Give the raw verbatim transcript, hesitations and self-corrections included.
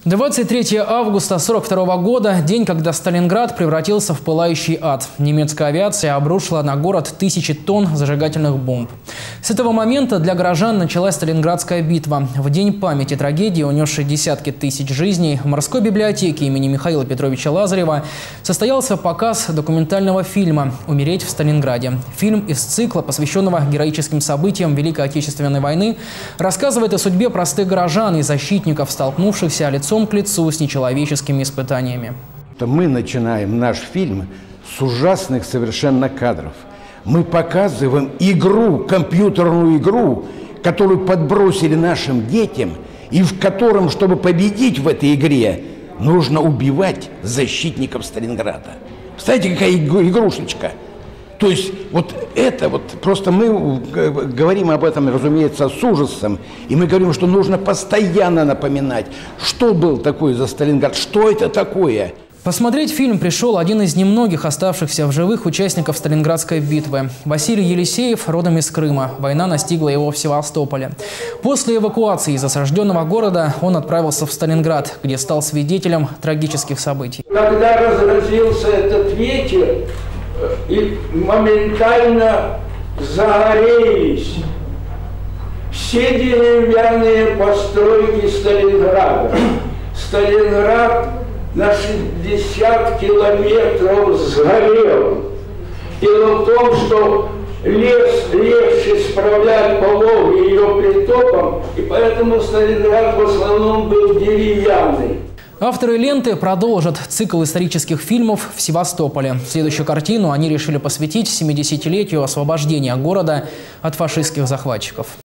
двадцать третьего августа сорок второго года – день, когда Сталинград превратился в пылающий ад. Немецкая авиация обрушила на город тысячи тонн зажигательных бомб. С этого момента для горожан началась Сталинградская битва. В день памяти трагедии, унесшей десятки тысяч жизней, в морской библиотеке имени Михаила Петровича Лазарева состоялся показ документального фильма «Умереть в Сталинграде». Фильм из цикла, посвященного героическим событиям Великой Отечественной войны, рассказывает о судьбе простых горожан и защитников, столкнувшихся лицом к лицу с нечеловеческими испытаниями. Мы начинаем наш фильм с ужасных совершенно кадров. Мы показываем игру, компьютерную игру, которую подбросили нашим детям, и в котором, чтобы победить в этой игре, нужно убивать защитников Сталинграда. Представляете, какая игрушечка? То есть вот это вот, просто мы говорим об этом, разумеется, с ужасом, и мы говорим, что нужно постоянно напоминать, что был такой за Сталинград, что это такое. Посмотреть фильм пришел один из немногих оставшихся в живых участников Сталинградской битвы. Василий Елисеев родом из Крыма. Война настигла его в Севастополе. После эвакуации из осажденного города он отправился в Сталинград, где стал свидетелем трагических событий. Когда разразился этот ветер, и моментально загорелись все деревянные постройки Сталинграда. Сталинград на шестьдесят километров сгорел. Дело в том, что лес легче справлять по Волге ее притоком, и поэтому Сталинград в основном был деревянный. Авторы ленты продолжат цикл исторических фильмов в Севастополе. Следующую картину они решили посвятить семидесятилетию освобождения города от фашистских захватчиков.